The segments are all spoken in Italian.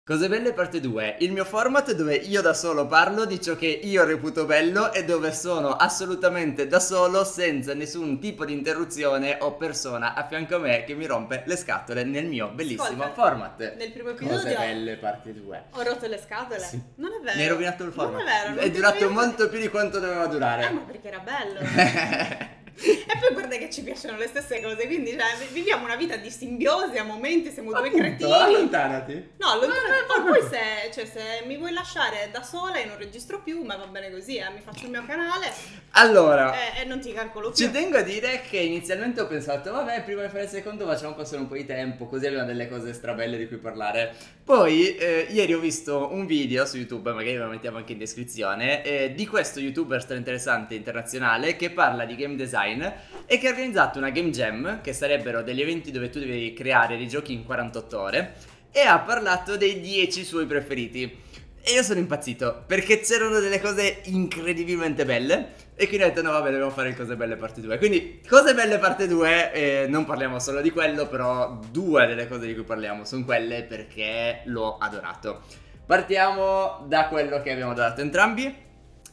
Cose belle parte 2, il mio format dove io da solo parlo di ciò che io reputo bello e dove sono assolutamente da solo senza nessun tipo di interruzione o persona a fianco a me che mi rompe le scatole nel mio bellissimo Ascolta, format. nel primo Cose episodio belle parte 2. ho rotto le scatole. Sì. Non è vero. Mi hai rovinato il format. Non è vero. Non È ti durato voglio- molto più di quanto doveva durare. Ma perché era bello. E poi guarda che ci piacciono le stesse cose, quindi cioè, viviamo una vita di simbiosi a momenti, siamo due cretini. Allontanati. No, poi se mi vuoi lasciare da sola e non registro più, ma va bene così, mi faccio il mio canale Allora, e non ti calcolo più. ci tengo a dire che inizialmente ho pensato, vabbè, prima di fare il secondo facciamo passare un po' di tempo, così abbiamo delle cose strabelle di cui parlare. Poi, ieri ho visto un video su YouTube, magari lo mettiamo anche in descrizione, di questo youtuber interessante internazionale che parla di game design e che ha organizzato una game jam, che sarebbero degli eventi dove tu devi creare dei giochi in 48 ore, e ha parlato dei 10 suoi preferiti. E io sono impazzito perché c'erano delle cose incredibilmente belle e quindi ho detto no vabbè dobbiamo fare il Cose Belle parte 2. Quindi Cose Belle parte 2, non parliamo solo di quello, però due delle cose di cui parliamo sono quelle perché l'ho adorato. Partiamo da quello che abbiamo adorato entrambi,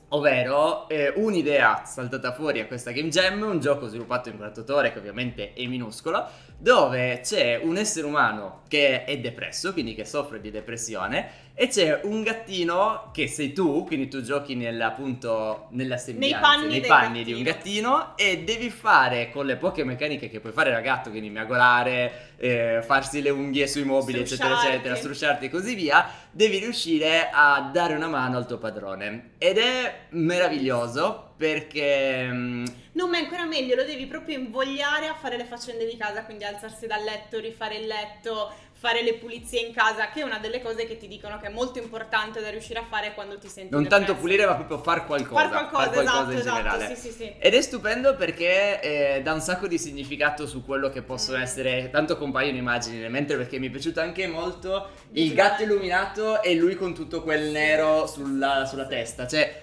ovvero un'idea saltata fuori a questa Game Jam, un gioco sviluppato in 48 ore che ovviamente è minuscolo, dove c'è un essere umano che è depresso, quindi che soffre di depressione, e c'è un gattino che sei tu, quindi tu giochi appunto nella sembianza, nei panni di un gattino, e devi fare con le poche meccaniche che puoi fare da gatto, quindi miagolare, farsi le unghie sui mobili, eccetera, eccetera, strusciarti e così via, devi riuscire a dare una mano al tuo padrone. Ed è meraviglioso perché... No, ma è ancora meglio, lo devi proprio invogliare a fare le faccende di casa, quindi alzarsi dal letto, rifare il letto, fare le pulizie in casa, che è una delle cose che ti dicono che è molto importante da riuscire a fare quando ti senti non depresso. tanto pulire, ma proprio far qualcosa. Far qualcosa in esatto, generale. sì. Ed è stupendo perché dà un sacco di significato su quello che possono essere. Tanto compaiono immagini nel mentre, perché mi è piaciuto anche molto il gatto illuminato e lui con tutto quel nero sulla testa. Cioè,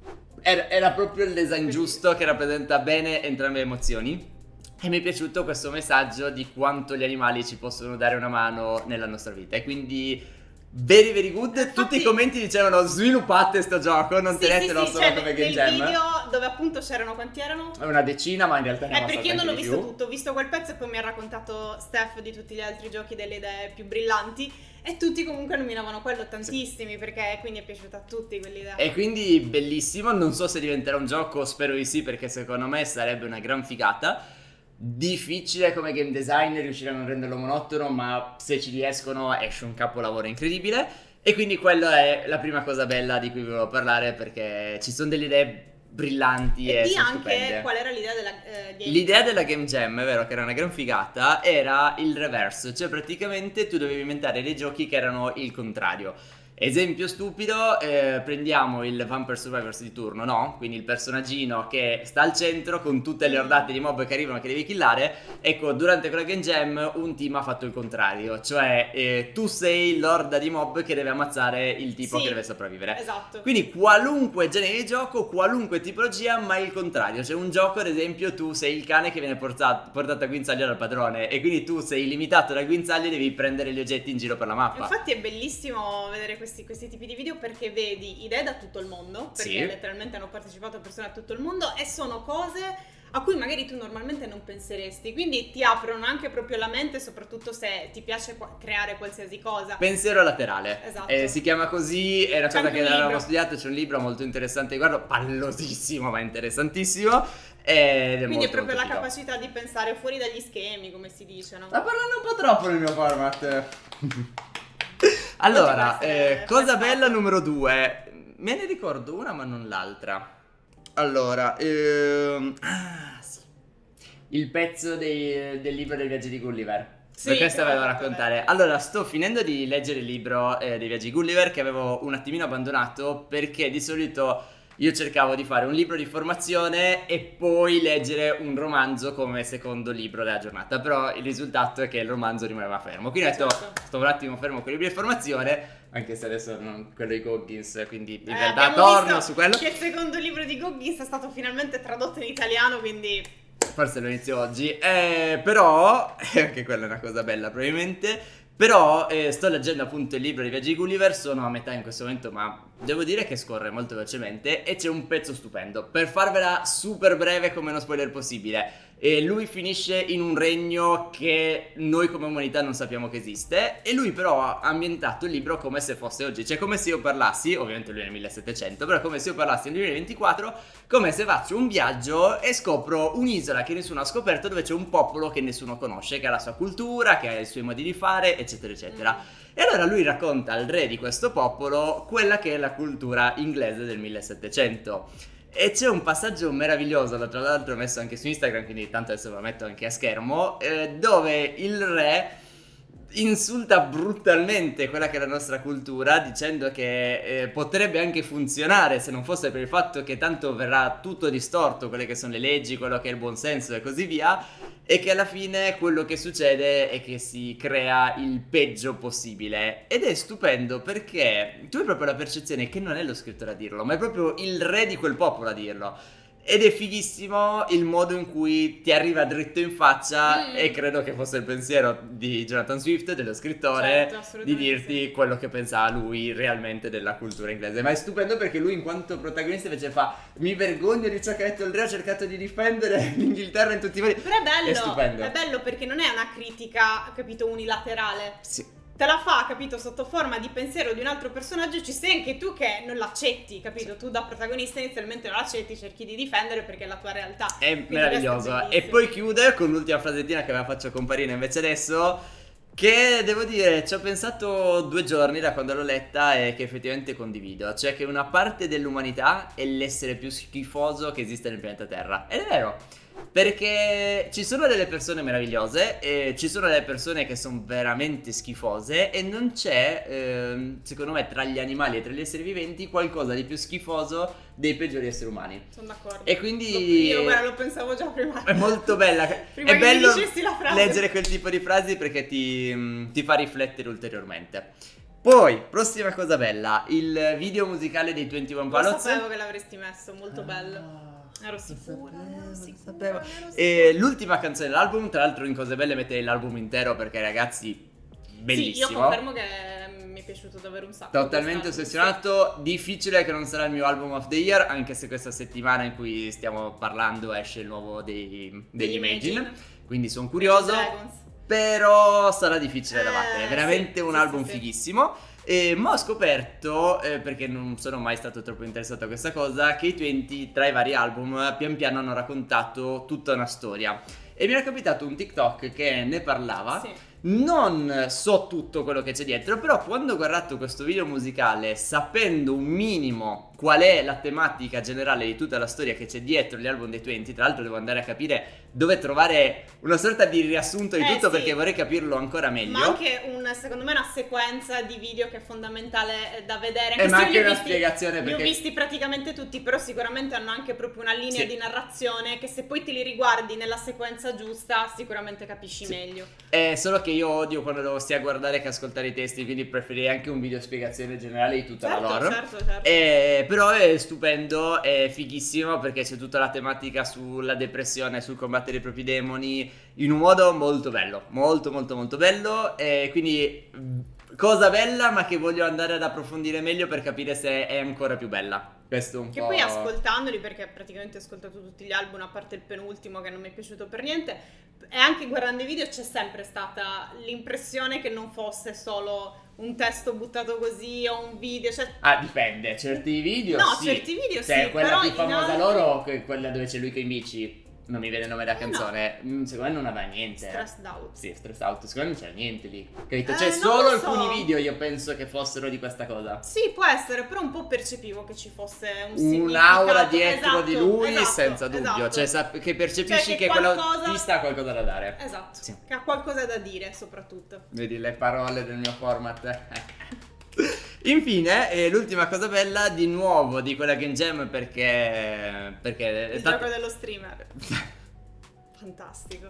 era proprio il design giusto che rappresenta bene entrambe le emozioni. E mi è piaciuto questo messaggio di quanto gli animali ci possono dare una mano nella nostra vita. E quindi very very good. Infatti, tutti i commenti dicevano sviluppate sto gioco, non tenetelo solo cioè, come game jam. nel video dove appunto c'erano, quanti erano? Una decina, ma in realtà ne Perché io non l'ho visto più. tutto, ho visto quel pezzo e poi mi ha raccontato Steph di tutti gli altri giochi, delle idee più brillanti, e tutti comunque nominavano quello tantissimi, perché quindi è piaciuta a tutti quell'idea. E quindi bellissimo, non so se diventerà un gioco, spero di sì, perché secondo me sarebbe una gran figata. Difficile come game design riuscire a non renderlo monotono, ma se ci riescono esce un capolavoro incredibile. E quindi quella è la prima cosa bella di cui vi volevo parlare, perché ci sono delle idee brillanti e di sono anche stupende. qual era l'idea della game L'idea jam? della game jam, è vero che era una gran figata, era il reverso, cioè praticamente tu dovevi inventare dei giochi che erano il contrario. Esempio stupido, prendiamo il Vampire Survivors di turno, no? Quindi il personaggino che sta al centro con tutte le ordate di mob che arrivano che devi killare. Ecco, durante quella game jam un team ha fatto il contrario, cioè tu sei l'orda di mob che deve ammazzare il tipo che deve sopravvivere. Esatto. Quindi qualunque genere di gioco, qualunque tipologia, ma il contrario. C'è un gioco, ad esempio, tu sei il cane che viene portato a guinzaglio dal padrone, e quindi tu sei limitato dal guinzaglio e devi prendere gli oggetti in giro per la mappa. Infatti è bellissimo vedere questi tipi di video, perché vedi idee da tutto il mondo, perché letteralmente hanno partecipato persone da tutto il mondo, e sono cose a cui magari tu normalmente non penseresti, quindi ti aprono anche proprio la mente, soprattutto se ti piace creare qualsiasi cosa. Pensiero laterale. Esatto. Si chiama così, è una C'è cosa anche che un avevamo libro. studiato, c'è un libro molto interessante, guarda, pallosissimo ma interessantissimo. Ed è Quindi molto, è proprio molto la figo. capacità di pensare fuori dagli schemi, come si dice, no? Sta parlando un po' troppo nel mio format. Allora, cosa bella numero 2. Me ne ricordo una ma non l'altra. Allora, sì. Il pezzo del libro dei viaggi di Gulliver. Sì, Questo che avevo l'ho da fatto raccontare. bene. Allora, sto finendo di leggere il libro dei viaggi di Gulliver, che avevo un attimino abbandonato, perché di solito io cercavo di fare un libro di formazione e poi leggere un romanzo come secondo libro della giornata. Però il risultato è che il romanzo rimaneva fermo. Quindi ho detto, sto un attimo fermo con i libri di formazione, anche se adesso non quello di Goggins, quindi in realtà torno su quello. Che il secondo libro di Goggins è stato finalmente tradotto in italiano, quindi Forse lo inizio oggi, però anche quella è una cosa bella probabilmente, Però sto leggendo appunto il libro di Viaggi di Gulliver, sono a metà in questo momento, ma devo dire che scorre molto velocemente e c'è un pezzo stupendo. Per farvela super breve come uno spoiler possibile, lui finisce in un regno che noi come umanità non sappiamo che esiste, e lui però ha ambientato il libro come se fosse oggi, cioè come se io parlassi, ovviamente lui è nel 1700, però come se io parlassi nel 2024, come se faccio un viaggio e scopro un'isola che nessuno ha scoperto, dove c'è un popolo che nessuno conosce, che ha la sua cultura, che ha i suoi modi di fare, eccetera eccetera. E allora lui racconta al re di questo popolo quella che è la cultura inglese del 1700. E c'è un passaggio meraviglioso, tra l'altro messo anche su Instagram, quindi tanto adesso lo metto anche a schermo, dove il re insulta brutalmente quella che è la nostra cultura, dicendo che potrebbe anche funzionare se non fosse per il fatto che tanto verrà tutto distorto, quelle che sono le leggi, quello che è il buonsenso e così via, e che alla fine quello che succede è che si crea il peggio possibile. Ed è stupendo perché tu hai proprio la percezione che non è lo scrittore a dirlo, ma è proprio il re di quel popolo a dirlo. Ed è fighissimo il modo in cui ti arriva dritto in faccia, e credo che fosse il pensiero di Jonathan Swift, dello scrittore, di dirti quello che pensava lui realmente della cultura inglese. Ma è stupendo perché lui in quanto protagonista invece fa: mi vergogno di ciò che ha detto il re, ha cercato di difendere l'Inghilterra in tutti i modi. Però è bello, è stupendo. È bello perché non è una critica, capito, unilaterale. Sì. Te la fa, capito, sotto forma di pensiero di un altro personaggio, ci sei anche tu che non l'accetti, capito? Tu da protagonista inizialmente non l'accetti, cerchi di difendere perché è la tua realtà. È quindi meraviglioso. E poi chiude con l'ultima frasettina che ve la faccio comparire invece adesso, che devo dire ci ho pensato 2 giorni da quando l'ho letta e che effettivamente condivido. Cioè che una parte dell'umanità è l'essere più schifoso che esiste nel pianeta Terra. Ed è vero, perché ci sono delle persone meravigliose e ci sono delle persone che sono veramente schifose, e non c'è, secondo me, tra gli animali e tra gli esseri viventi qualcosa di più schifoso dei peggiori esseri umani. Sono d'accordo. E quindi io guarda, lo pensavo già prima. è molto bella. Prima è che bello mi dicessi la frase. leggere quel tipo di frasi perché ti fa riflettere ulteriormente. Poi, prossima cosa bella, il video musicale dei 21 Pilots. Lo sapevo che l'avresti messo, molto bello. Ero sicura, sapevo. E l'ultima canzone dell'album, tra l'altro in cose belle metterei l'album intero perché ragazzi, bellissimo. Sì, io confermo che mi è piaciuto davvero un sacco. Totalmente ossessionato. Difficile che non sarà il mio album of the year, anche se questa settimana in cui stiamo parlando esce il nuovo degli Imagine, quindi sono curioso. Però sarà difficile da battere, veramente un album fighissimo. Ma ho scoperto, perché non sono mai stato troppo interessato a questa cosa, che i 20 tra i vari album pian piano hanno raccontato tutta una storia. E mi era capitato un TikTok che ne parlava. Sì. Non so tutto quello che c'è dietro, però quando ho guardato questo video musicale, sapendo un minimo qual è la tematica generale di tutta la storia che c'è dietro gli album dei 20, tra l'altro devo andare a capire dove trovare una sorta di riassunto di tutto, perché vorrei capirlo ancora meglio. Ma anche secondo me una sequenza di video che è fondamentale da vedere. Ma anche una spiegazione, perché li ho visti praticamente tutti, però sicuramente hanno anche proprio una linea di narrazione che se poi te li riguardi nella sequenza giusta sicuramente capisci meglio. Solo che io odio quando devo sia guardare che ascoltare i testi, quindi preferirei anche un video spiegazione generale di tutta la lore. Certo. Però è stupendo, è fighissimo perché c'è tutta la tematica sulla depressione, sul combattere i propri demoni in un modo molto bello, molto molto molto bello, e quindi cosa bella, ma che voglio andare ad approfondire meglio per capire se è ancora più bella. Questo un che po'. Poi ascoltandoli, perché praticamente ho ascoltato tutti gli album a parte il penultimo che non mi è piaciuto per niente, e anche guardando i video c'è sempre stata l'impressione che non fosse solo un testo buttato così o un video, cioè... dipende, certi video certi video cioè, quella però più famosa altri... loro, quella dove c'è lui che in bici, non mi viene il nome della canzone, secondo me non aveva niente. Stressed Out. Sì, Stressed Out, secondo me non c'era niente lì, capito? Cioè solo alcuni video io penso che fossero di questa cosa. Sì, può essere, però un po' percepivo che ci fosse un'aura dietro di lui, senza dubbio. Esatto. Cioè che percepisci che quell'artista ha qualcosa da dare. Esatto, sì. Che ha qualcosa da dire soprattutto. Vedi le parole del mio format. Infine, l'ultima cosa bella di nuovo di quella Game Jam, perché il gioco dello streamer. Fantastico.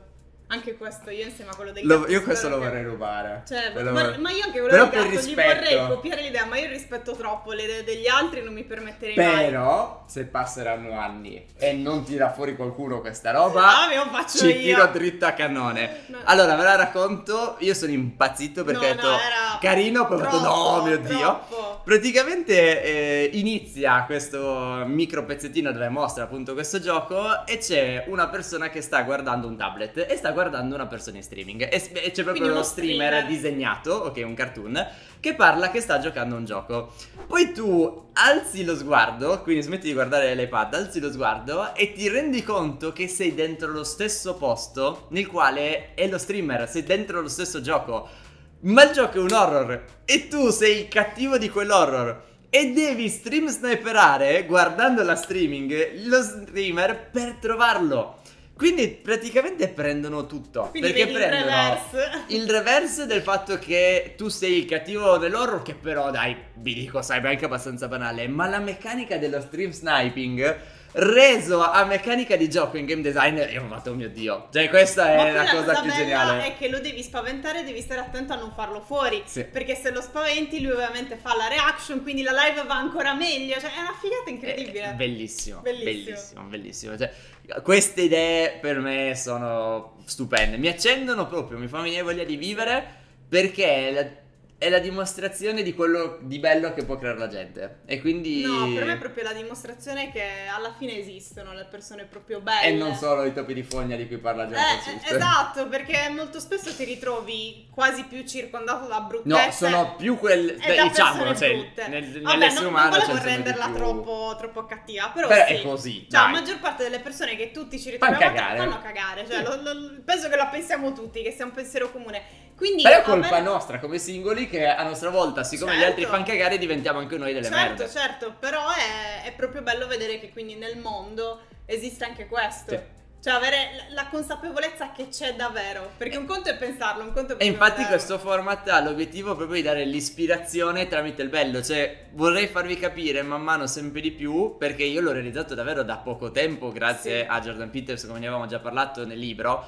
Anche questo, io insieme a quello del Io gatto questo lo spero vorrei rubare. Cioè, Ve lo ma vorrei- io anche quello Però del per gatto gli rispetto. vorrei copiare l'idea, ma io rispetto troppo le idee degli altri, non mi permetterei mai. Però, se passeranno anni e non tira fuori qualcuno questa roba, me lo faccio ci io. tiro dritto a cannone. No. Allora, ve la racconto. Io sono impazzito perché ho detto era carino, poi ho detto no, troppo, mio Dio. troppo. Praticamente inizia questo micro pezzettino dove mostra appunto questo gioco e c'è una persona che sta guardando un tablet e sta guardando una persona in streaming e c'è proprio Quindi uno uno streamer streamer disegnato, ok, un cartoon, che parla che sta giocando a un gioco. Poi tu alzi lo sguardo, quindi smetti di guardare l'iPad, alzi lo sguardo e ti rendi conto che sei dentro lo stesso posto nel quale è lo streamer, sei dentro lo stesso gioco. Ma il gioco è un horror e tu sei il cattivo di quell'horror e devi stream sniperare guardando la streaming, lo streamer per trovarlo. Quindi praticamente prendono tutto. Quindi perché vedi il prendono reverse. il reverse del fatto che tu sei il cattivo dell'horror, che però dai, vi dico, sai, è anche abbastanza banale. Ma la meccanica dello stream sniping reso a meccanica di gioco in game design, io ho fatto, oh mio Dio. Cioè questa Ma è poi la cosa più bella geniale. è che lo devi spaventare, devi stare attento a non farlo fuori. Sì. Perché se lo spaventi, lui ovviamente fa la reaction, quindi la live va ancora meglio. Cioè, è una figata incredibile. Bellissimo, Bellissimo. bellissimo, bellissimo. Cioè, queste idee per me sono stupende. Mi accendono proprio, mi fanno venire voglia di vivere perché è la dimostrazione di quello di bello che può creare la gente. E quindi. No, per me è proprio la dimostrazione che alla fine esistono le persone proprio belle. E non solo i topi di fogna di cui parla gente Swift. Esatto, perché molto spesso ti ritrovi quasi più circondato da bruttezze. No, sono più quelle. e da Diciamo, persone cioè, brutte. nell'essere Vabbè, non umano volevo c'è sempre di renderla più. troppo cattiva, però Però sì. è così, Cioè, dai. la maggior parte delle persone che tutti ci Fanno ritroviamo cagare. fanno cagare. Cioè, penso che la pensiamo tutti, che sia un pensiero comune. Quindi Però è colpa avere- nostra come singoli che a nostra volta, siccome gli Certo. altri fanno cagare, diventiamo anche noi delle merde. Certo, però è proprio bello vedere che quindi nel mondo esiste anche questo. Sì. Cioè avere la consapevolezza che c'è davvero. Perché un conto è pensarlo, un conto è E proprio infatti vederlo. questo format ha l'obiettivo proprio di dare l'ispirazione tramite il bello. Cioè vorrei farvi capire man mano sempre di più, perché io l'ho realizzato davvero da poco tempo grazie Sì. a Jordan Peters, come ne avevamo già parlato nel libro,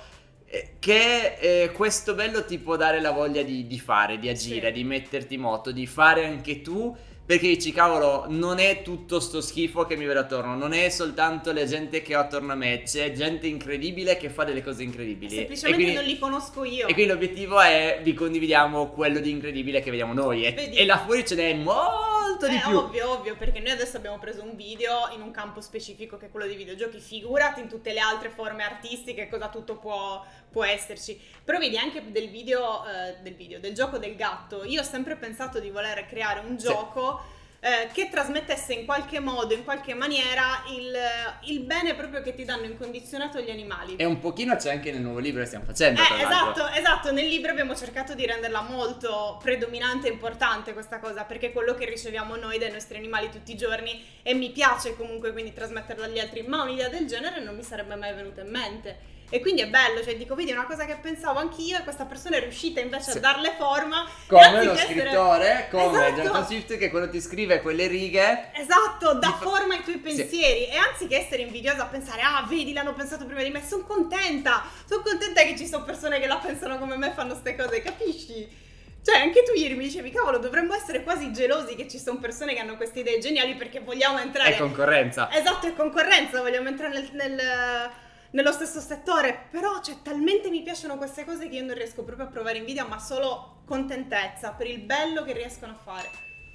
che questo bello ti può dare la voglia di fare, di agire, Sì. di metterti in moto, di fare anche tu. Perché dici, cavolo, non è tutto sto schifo che mi vede attorno, non è soltanto la gente che ho attorno a me, c'è gente incredibile che fa delle cose incredibili. Semplicemente E quindi- non li conosco io. e quindi l'obiettivo è vi condividiamo quello di incredibile che vediamo noi. Vedi? E là fuori ce n'è molto di più. Ovvio, perché noi adesso abbiamo preso un video in un campo specifico che è quello dei videogiochi, figurati in tutte le altre forme artistiche cosa tutto può esserci. Però vedi anche del gioco del gatto, io ho sempre pensato di voler creare un gioco che trasmettesse in qualche modo, in qualche maniera il bene proprio che ti danno incondizionato gli animali. E un pochino c'è anche nel nuovo libro che stiamo facendo. tra l'altro. Esatto, nel libro abbiamo cercato di renderla molto predominante e importante questa cosa, perché è quello che riceviamo noi dai nostri animali tutti i giorni e mi piace comunque quindi trasmetterla agli altri, ma un'idea del genere non mi sarebbe mai venuta in mente. E quindi è bello, cioè dico, vedi, è una cosa che pensavo anch'io e questa persona è riuscita invece Sì. a darle forma. Come e lo anziché scrittore, come Esatto. Jonathan Swift, che quello ti scrive quelle righe. Esatto, dà Ti fa- forma ai tuoi pensieri e anziché essere invidiosa a pensare vedi l'hanno pensato prima di me, sono contenta che ci sono persone che la pensano come me e fanno ste cose, capisci? Cioè anche tu ieri mi dicevi cavolo dovremmo essere quasi gelosi che ci sono persone che hanno queste idee geniali perché vogliamo entrare È concorrenza. Esatto, è concorrenza, vogliamo entrare nello stesso settore, però cioè talmente mi piacciono queste cose che io non riesco proprio a provare invidia, ma solo contentezza per il bello che riescono a fare.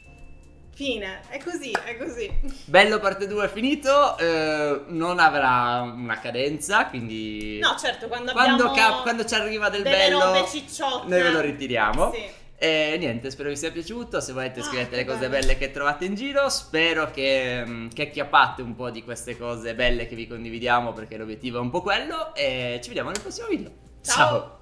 Fine, è così. Bello parte 2 è finito, non avrà una cadenza, quindi No, certo, quando ci arriva del delle bello robe cicciotte, noi ve lo ritiriamo. Sì. E niente, spero vi sia piaciuto. Se volete scrivete le che cose bello. belle che trovate in giro. Spero che acchiappate un po' di queste cose belle che vi condividiamo, perché l'obiettivo è un po' quello. E ci vediamo nel prossimo video. Ciao.